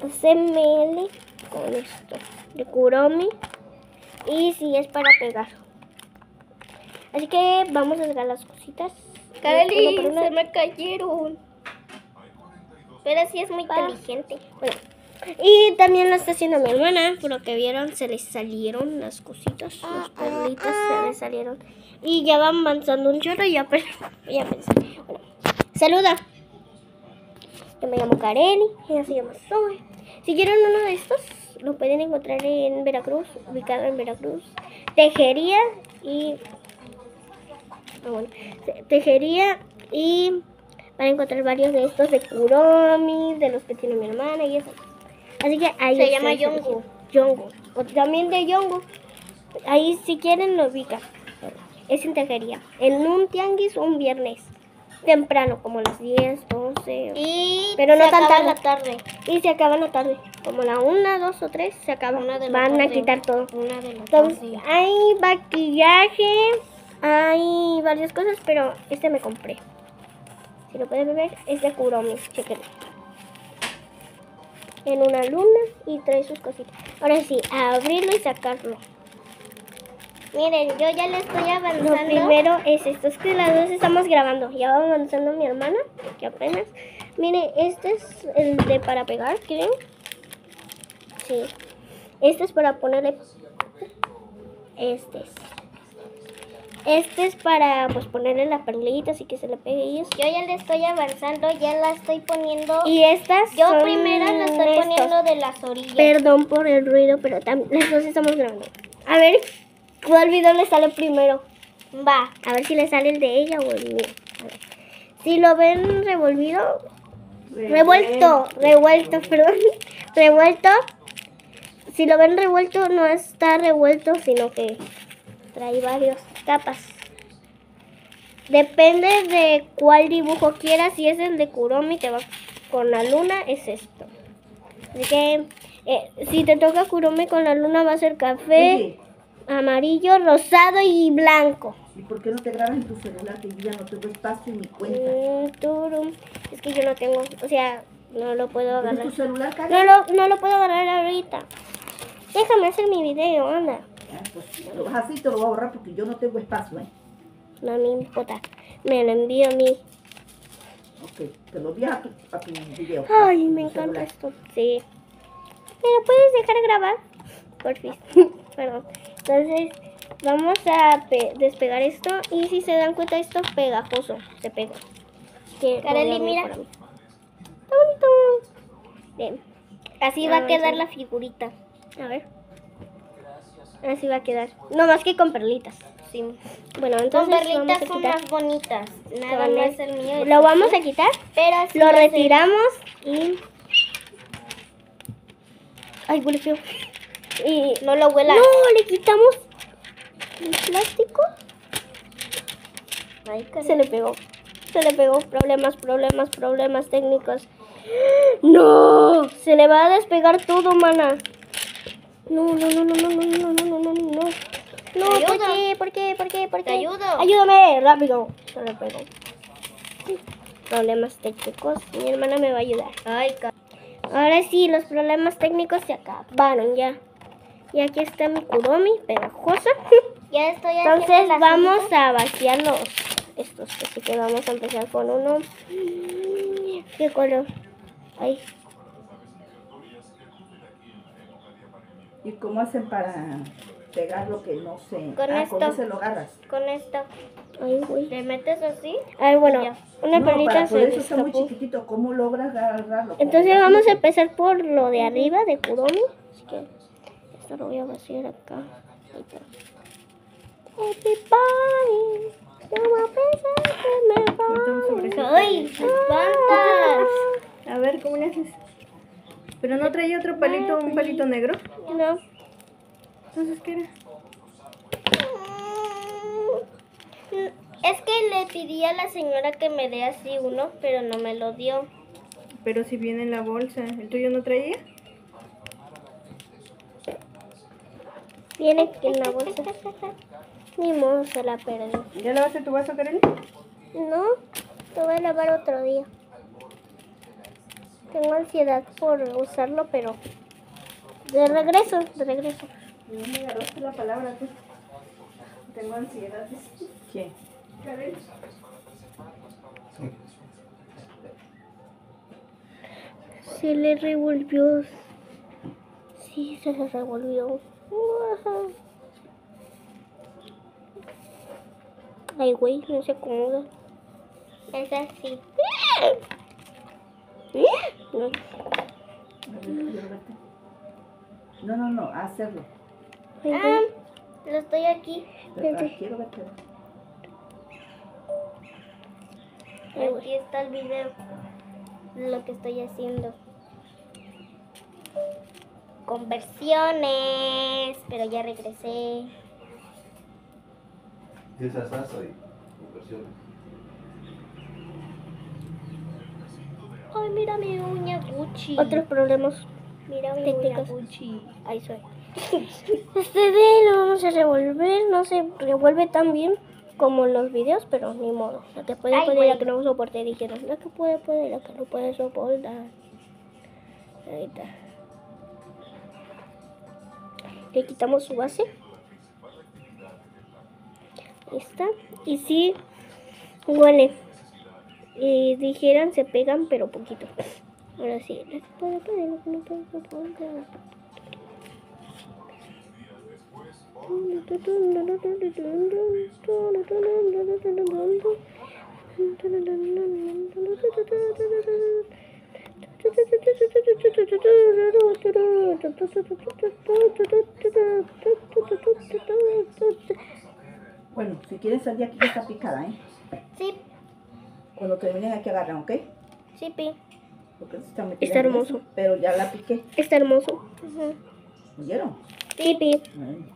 ml con esto de Kuromi. Y si es para pegar. Así que vamos a sacar las cositas. Cali, se me cayeron. Pero sí es muy inteligente. Bueno. Y también lo está haciendo mi hermana. Por lo que vieron, se les salieron las cositas. Las perlitas se les salieron. Y ya van avanzando un chorro y ya pensé. Bueno, saluda. Yo me llamo Kareli. Ella se llama Zoe. Si quieren uno de estos, lo pueden encontrar en Veracruz. Ubicado en Veracruz. Tejería y... tejería y van a encontrar varios de estos de Kuromi, de los que tiene mi hermana y eso. Así que ahí se llama Yongo. Yongo. O también de Yongo. Ahí si quieren lo ubican. Es en tejería. En un tianguis un viernes. Temprano, como las 10, 12. Pero no tan tarde. La tarde. Y se acaba en la tarde. Como la 1, 2 o 3 se acaba. Van a quitar todo. Entonces, hay maquillaje. Hay varias cosas, pero este me compré. Si lo pueden ver, es de Kuromi. Chequen. En una luna y trae sus cositas. Ahora sí, a abrirlo y sacarlo. Miren, yo ya le estoy avanzando. Lo primero es esto. Es que las dos estamos grabando. Ya va avanzando mi hermana, que apenas. Miren, este es el de para pegar, ¿creen? Sí. Este es para ponerle... Este es para pues ponerle la perlita así que se le pegue y eso. Yo ya le estoy avanzando, ya la estoy poniendo. Y estas yo son primero la estoy poniendo de las orillas. Perdón por el ruido, pero las dos estamos grabando. A ver, ¿cuál video le sale primero? Va. A ver si le sale el de ella o el mío. A ver. Si lo ven revuelto, perdón. Revuelto. Si lo ven revuelto, no está revuelto, sino que trae varias capas. Depende de cuál dibujo quieras. Si es el de Kuromi, te va con la luna, es esto. Así que si te toca Kuromi con la luna, va a ser café, amarillo, rosado y blanco. ¿Y por qué no te grabas en tu celular? Que yo ya no tengo espacio en mi cuenta. Es que yo no tengo, o sea, no lo puedo agarrar. ¿En tu celular, Karen? No lo puedo agarrar ahorita. Déjame hacer mi video, anda. Pues si lo vas así, te lo voy a borrar porque yo no tengo espacio, ¿eh? No me importa. Me lo envío a mí. Ok, te lo envías a tu video. Ay, me encanta esto. Sí. ¿Me lo puedes dejar grabar? Por fin. Perdón. Entonces, vamos a despegar esto. Y si se dan cuenta, esto es pegajoso. Se pega. Kareli, mira. Está bonito. Bien. Así va a quedar la figurita. A ver. Así va a quedar. No más que con perlitas. Sí. Bueno, entonces con perlitas vamos a son quitar. más bonitas. Nada más el mío. Lo vamos a quitar. Pero así lo retiramos y... Ay, huele feo. Y no lo huela. No, le quitamos el plástico. Ay, se le pegó. Problemas técnicos. No, se le va a despegar todo, mana. No. No, ¿por qué? Te ayudo. Ayúdame, rápido. Se le pegó. Problemas técnicos. Mi hermana me va a ayudar. Ay, ahora sí, los problemas técnicos se acabaron ya. Y aquí está mi Kuromi pegajosa. Ya estoy Entonces vamos a vaciar estos. Así que vamos a empezar con uno. ¿Qué color? Ay. ¿Y cómo hacen para pegar lo que no sé? Con esto. Con ese lo agarras. Con esto. Ay, güey. ¿Le metes así? Ay, bueno, ya. una perlita se eso está muy escapó. chiquitito. ¿Cómo logras agarrarlo? Entonces vamos a empezar por lo de arriba de Kuromi. Así que esto lo voy a vaciar acá. Everybody, yo a pensar que me va. ¡Ay! ¡Espantas! A ver, ¿cómo le haces? ¿Pero no traía otro palito, un palito negro? No. Entonces, ¿qué era? Es que le pedí a la señora que me dé así uno, pero no me lo dio. Pero si viene en la bolsa. ¿El tuyo no traía? Viene en la bolsa. Ni modo, se la perdió. ¿Ya lavaste tu vaso, Karen? No, te voy a lavar otro día. Tengo ansiedad por usarlo, pero de regreso. ¿De dónde agarraste la palabra tú? Tengo ansiedad. ¿Quién? Karen. Se le revolvió. Sí, se le revolvió. Ay, güey, no se acomoda. Es así. No. No, hacerlo. Ay, Ah, güey. lo estoy aquí. Quiero verte. Ay, güey. Aquí está el video. Lo que estoy haciendo. Conversiones. Pero ya regresé. ¿Qué es esa y conversiones? Ay, mira mi uña Gucci. Otros problemas Mira mi técnicos. uña Gucci. Ahí soy. Este de lo vamos a revolver. No se revuelve tan bien como en los videos, pero ni modo. La que puede, Ay, puede, güey. la que no soporte. Dijeron, la que puede, puede, la que no puede soportar. Ahí está. Le quitamos su base. Ahí está. Y sí, huele. Y dijeran, se pegan, pero poquito. Ahora sí, la que puede, puede, la que no puede soportar. Bueno, si quieren salir aquí ya está picada, ¿eh? Sí, Cuando terminen aquí agarran, ¿ok? sí, pi. Porque se están Está en hermoso. eso, pero ya la piqué. Está hermoso. ¿Oyeron? Pipi. Bueno.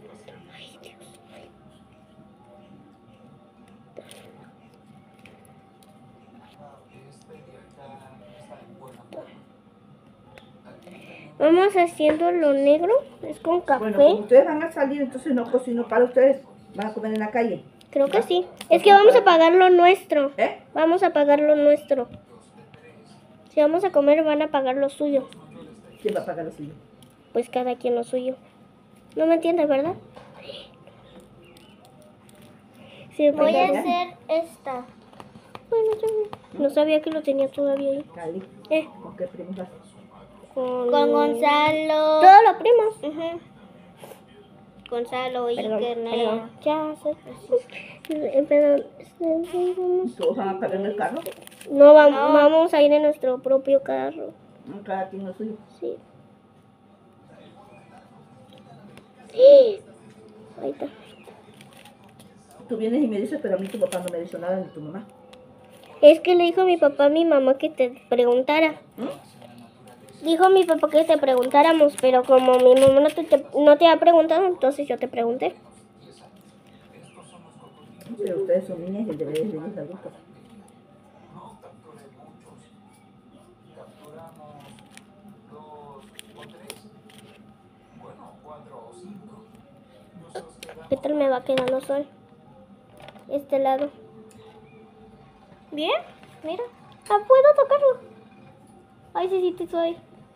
Vamos haciendo lo negro. Es con café. Bueno, como ustedes van a salir, entonces no cocino para ustedes. Van a comer en la calle. Creo que sí. Es que vamos a pagar lo nuestro. ¿Eh? Vamos a pagar lo nuestro. Si vamos a comer, van a pagar lo suyo. ¿Quién va a pagar lo suyo? Pues cada quien lo suyo. No me entiendes, ¿verdad? Sí, Voy a ya. hacer esta. Bueno, ya. No sabía que lo tenía todavía ahí. Cali. ¿Con qué primos vas? Con Con Gonzalo. todos los primos. Ujú. Gonzalo, Perdón, Iker, Nea. perdón. Ya sé. Perdón. ¿Todos van a pagar en el carro? No, vamos a ir en nuestro propio carro. Cada quien lo suyo. Sí. Ahí está. Tú vienes y me dices, pero a mí tu papá no me dijo nada, ni tu mamá. Es que le dijo a mi papá a mi mamá que te preguntara. Dijo mi papá que te preguntáramos, pero como mi mamá no te ha preguntado, entonces yo te pregunté. Pero ustedes son niñas y el deber es de los adultos. ¿Qué tal me va quedando sol? Este lado. Bien, mira. Ah, puedo tocarlo. Ay, sí, te soy.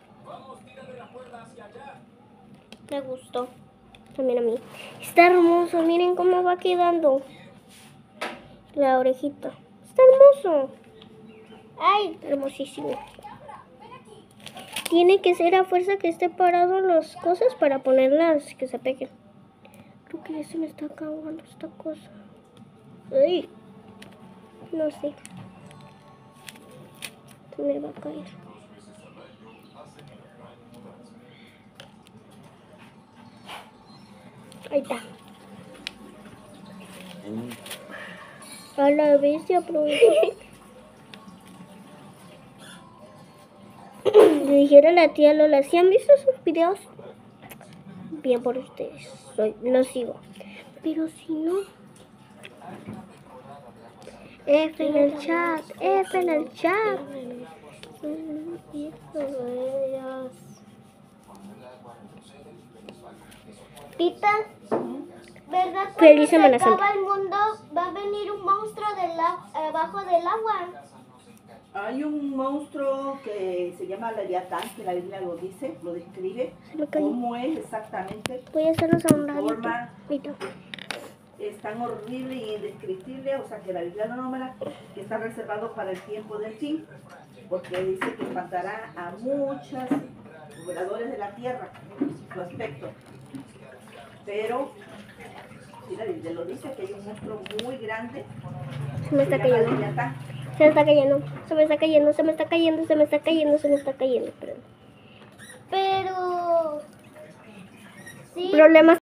Me gustó. También a mí. Está hermoso, miren cómo va quedando. La orejita. Está hermoso. Ay, hermosísimo. Tiene que ser a fuerza que esté parado las cosas para ponerlas que se peguen. Creo que ya se me está acabando esta cosa. Ay, no sé. Se me va a caer. Ahí está. A la vez se aprovechó. Le dijeron a la tía Lola, ¿sí han visto sus videos? Bien por ustedes, los sigo. Pero si no... F en el chat, F en el chat. Tita, ¿verdad? Feliz Cuando Semana se Santa. acaba el mundo, va a venir un monstruo abajo del agua. Hay un monstruo que se llama Leviatán, que la Biblia lo dice, lo describe, Se me cayó. cómo es exactamente. Voy a hacerlos a un Su ratito. forma Ahorita. es tan horrible y indescriptible, o sea que la Biblia lo nombra, que está reservado para el tiempo del fin, porque dice que espantará a muchos pobladores de la tierra, su aspecto. Pero, si la Biblia lo dice, que hay un monstruo muy grande, Se me está se llama cayendo. Leviatán. Se me está cayendo. Se me está cayendo. Se me está cayendo. Se me está cayendo. Se me está cayendo. Perdón. Pero sí. Problemas.